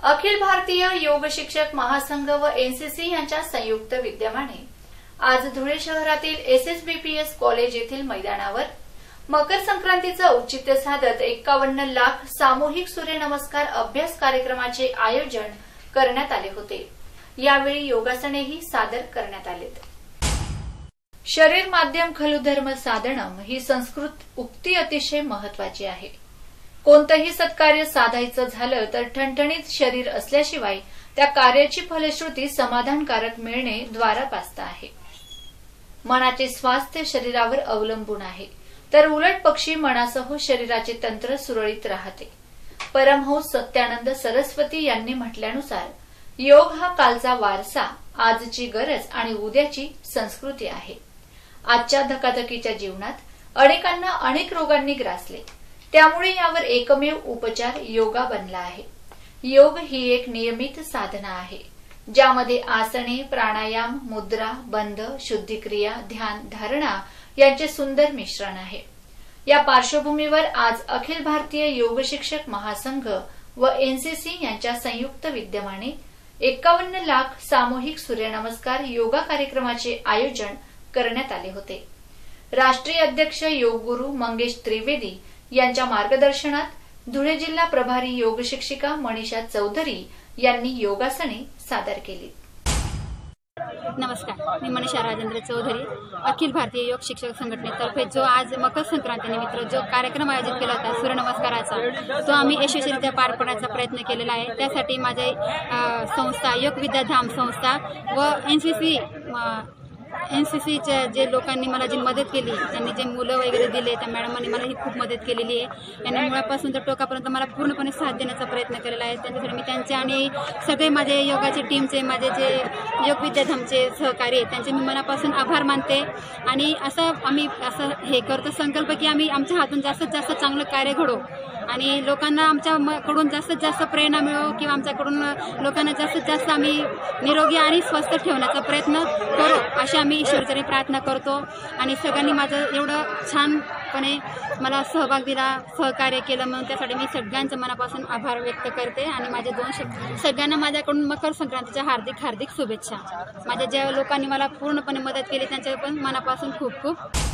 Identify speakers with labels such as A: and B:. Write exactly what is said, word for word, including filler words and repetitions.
A: अखिल भारतीय योग शिक्षक महासंघ व एनसीसी यांच्या संयुक्त विद्यमाने आज धुळे शहरातील एसएसबीपीएस कॉलेज येथील मैदानावर मकर संक्रांतीचे औचित्य साधत एक्कावन्न लाख सामूहिक सूर्यनमस्कार अभ्यास कार्यक्रमाचे आयोजन करण्यात आले होते। यावेळी योगासनेही सादर करण्यात आलेत। शरीर माध्यम खलु धर्म साधनम ही संस्कृत उक्ती अतिशय महत्वाची आहे। कोणतेही सत्कार्य साधायचं झालं तर ठणठणीत शरीर असल्याशिवाय त्या कार्याची फलश्रुती समाधानकारक मिळणे द्वारापास्त आहे। मनाचे स्वास्थ्य शरीरावर अवलंबून आहे, तर उलट पक्षी मनासह शरीराचे तंत्र सुरळीत राहते। परमहंस सत्यानंद सरस्वती यांनी म्हटल्यानुसार योग हा कालचा वारसा, आजची गरज आणि उद्याची संस्कृती आहे। आजच्या धकाधकीच्या जीवनात अनेकांना अनेक रोगांनी ग्रासले, त्यामुळे यावर एकमेव उपचार योगा बनला आहे। योग ही एक नियमित साधना आहे, ज्यामध्ये आसने, प्राणायाम, मुद्रा, बंध, शुद्धिक्रिया, ध्यान, धारणा यांचे सुंदर मिश्रण आहे। या पार्श्वभूमीवर आज अखिल भारतीय योग शिक्षक महासंघ व एनसीसी यांच्या संयुक्त विद्यमाने एक्कावन्न लाख सामूहिक सूर्यनमस्कार योगा कार्यक्रमाचे आयोजन करण्यात आले होते। राष्ट्रीय अध्यक्ष योग गुरु मंगेश त्रिवेदी यांच्या मार्गदर्शनात धुळे जिल्हा प्रभारी योग शिक्षिका मनीषा चौधरी यांनी योगासने सादर केली।
B: नमस्कार, मी मनीषा राजेंद्र चौधरी, अखिल भारतीय योग शिक्षक संघटनेतर्फे जो आज मकर संक्रांतीनिमित्त जो कार्यक्रम आयोजित केला होता सूर्यनमस्काराचा, तो आम्ही यशस्वीरित्या पार पाडण्याचा प्रयत्न केलेला आहे। त्यासाठी माझे संस्था योग विद्याधाम संस्था व एनसीसी एनसीसीच्या जे लोकांनी मला जी मदत केली, त्यांनी जे मुलं वगैरे दिले, त्या मॅडमांनी मला ही खूप मदत केलेली आहे। यांनी मुळापासून तर टोकापर्यंत मला पूर्णपणे साथ देण्याचा प्रयत्न केलेला आहे। त्यांच्यासाठी मी त्यांचे आणि सगळे माझे योगाचे टीमचे, माझे जे योग विद्याधामचे सहकारी आहेत, त्यांचे मी मनापासून आभार मानते। आणि असं आम्ही असं हे करतो संकल्प की आम्ही आमच्या हातून जास्तीत जास्त चांगलं कार्य घडवू आणि लोकांना आमच्याकडून जास्तीत जास्त प्रेरणा मिळो किंवा आमच्याकडून लोकांना जास्तीत जास्त आम्ही निरोगी आणि स्वस्थ ठेवण्याचा प्रयत्न करू, अशी आम्ही ईश्वरचरणी प्रार्थना करतो। आणि सगळ्यांनी माझं एवढं छानपणे मला सहभाग दिला, सहकार्य केलं, म्हणून त्यासाठी मी सगळ्यांचं मनापासून आभार व्यक्त करते। आणि माझे दोन शब्द सगळ्यांना माझ्याकडून मकर संक्रांतीच्या हार्दिक हार्दिक शुभेच्छा। माझ्या ज्या लोकांनी मला पूर्णपणे मदत केली त्यांच्या पण मनापासून खूप खूप